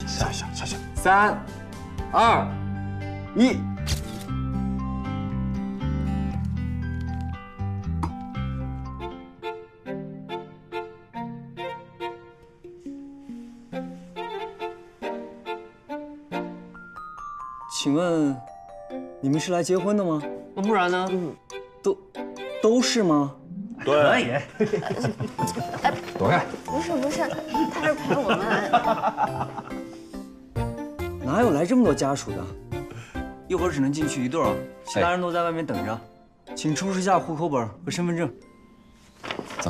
笑笑。3、2、1。 请问，你们是来结婚的吗？ 不然呢？ 都是吗？ 对， 可以。 躲开！ 不是，他是陪我们。 哪有来这么多家属的？一会儿只能进去一对儿，其他人都在外面等着。请出示下户口本和身份证。 走。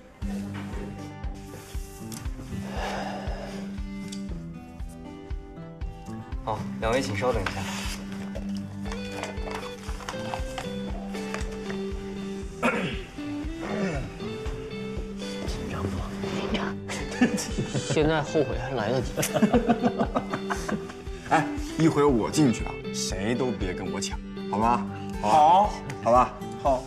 好，两位请稍等一下。 紧张不？紧张。现在后悔还来得及。 哎，一会儿我进去了，谁都别跟我抢，好吗？好，好吧。好。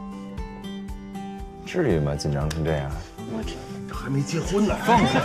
至于吗？紧张成这样？ 这还没结婚呢。 放开！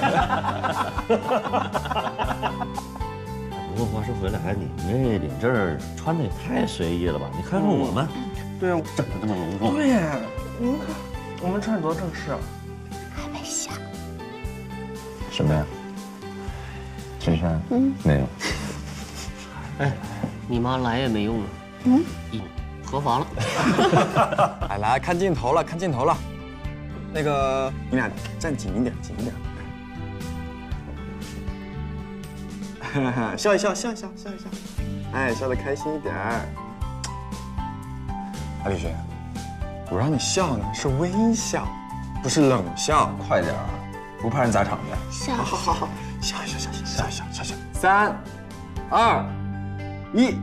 不过话说回来，你这领证穿的也太随意了吧？你看看我们， 对啊， 整的这么隆重。 对呀，你看我们穿多正式啊。 还没下。 什么呀？衬衫？没有。 哎，你妈来也没用啊。合法了。 来，看镜头了，看镜头了。那个，你俩站紧一点，紧一点。笑一笑，笑一笑，笑一笑。哎，笑得开心一点。哎，李轩，我让你笑呢，是微笑，不是冷笑。 快点儿，不怕人砸场子。 下。 好，笑一笑，3、2、1。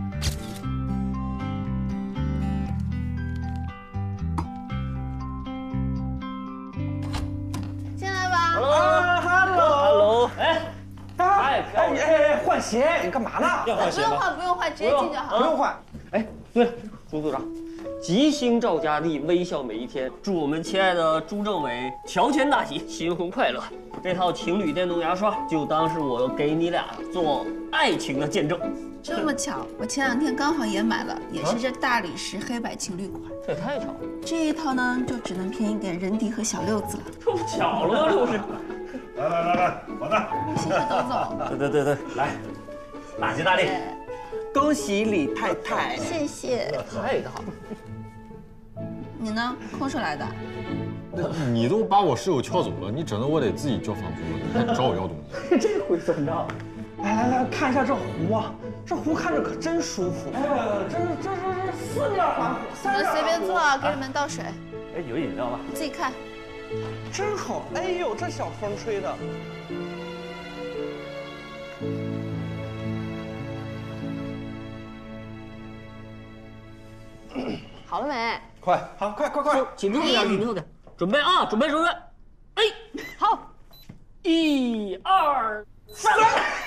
进来吧。 Hello。哎， 换鞋，你干嘛呢？ 要换鞋吗？ 不用换，直接进就好。 不用换。 哎，对了，朱组长，吉星照家地，微笑每一天。祝我们亲爱的朱政委条件大喜，新婚快乐！这套情侣电动牙刷就当是我给你俩做爱情的见证。 这么巧，我前2天刚好也买了，也是这大理石黑白情侣款。 这也太巧了， 这一套呢，就只能便宜点人迪和小六子了。 这不巧了吗？这不是。 来，我的。 谢谢董总。 对，来，大吉大利。 恭喜李太太。 谢谢。 太大了。 你呢？空手来的？ 你都把我室友撬走了，你整的我得自己交房租了，你还找我要东西。 这回算账。 来，看一下这壶啊，这壶看着可真舒服。哎，这是4面环壶，3面。 随便坐啊，给你们倒水。 哎，有饮料了。 自己看。 真好。哎呦，这小风吹的。 好了没？ 快， 紧凑点，准备！哎，好，1、2、3。